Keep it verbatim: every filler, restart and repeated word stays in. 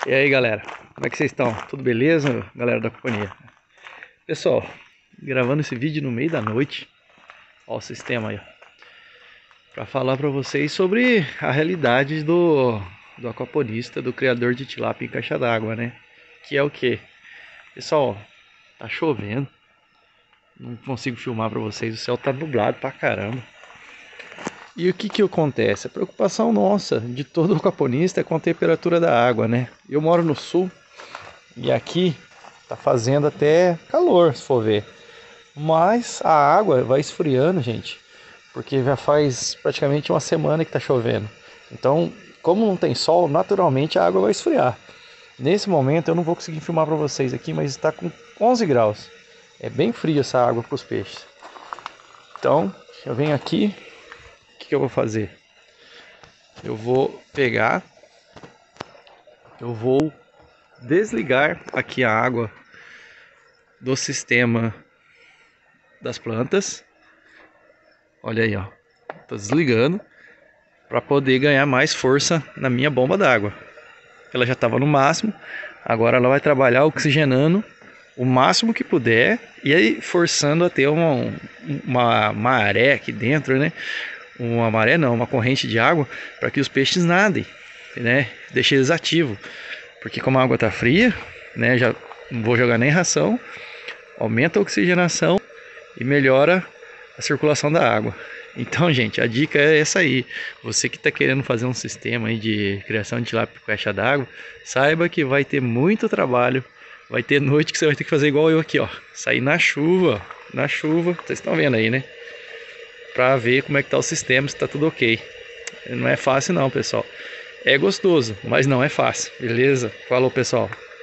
E aí, galera, como é que vocês estão? Tudo beleza, galera da companhia? Pessoal, gravando esse vídeo no meio da noite, ó o sistema aí, para falar para vocês sobre a realidade do, do aquaponista, do criador de tilápia em caixa d'água, né? Que é o que? Pessoal, tá chovendo, não consigo filmar para vocês, o céu tá nublado pra caramba. E o que que acontece? A preocupação nossa, de todo aquaponista, é com a temperatura da água, né? Eu moro no sul e aqui tá fazendo até calor, se for ver. Mas a água vai esfriando, gente, porque já faz praticamente uma semana que tá chovendo. Então, como não tem sol, naturalmente a água vai esfriar. Nesse momento eu não vou conseguir filmar para vocês aqui, mas está com onze graus. É bem frio essa água para os peixes. Então, eu venho aqui. O que, que eu vou fazer? Eu vou pegar, eu vou desligar aqui a água do sistema das plantas. Olha aí, ó, tô desligando para poder ganhar mais força na minha bomba d'água. Ela já estava no máximo, agora ela vai trabalhar oxigenando o máximo que puder e aí forçando a ter uma, uma maré aqui dentro, né? Uma maré não, uma corrente de água para que os peixes nadem, né? Deixe eles ativos, porque como a água está fria, né? Já não vou jogar nem ração, aumenta a oxigenação e melhora a circulação da água. Então, gente, a dica é essa aí. Você que está querendo fazer um sistema aí de criação de tilápia com caixa d'água, saiba que vai ter muito trabalho. Vai ter noite que você vai ter que fazer igual eu aqui, ó, sair na chuva, na chuva. Vocês estão vendo aí, né? Para ver como é que tá o sistema, se tá tudo ok. Não é fácil não, pessoal. É gostoso, mas não é fácil. Beleza? Falou, pessoal.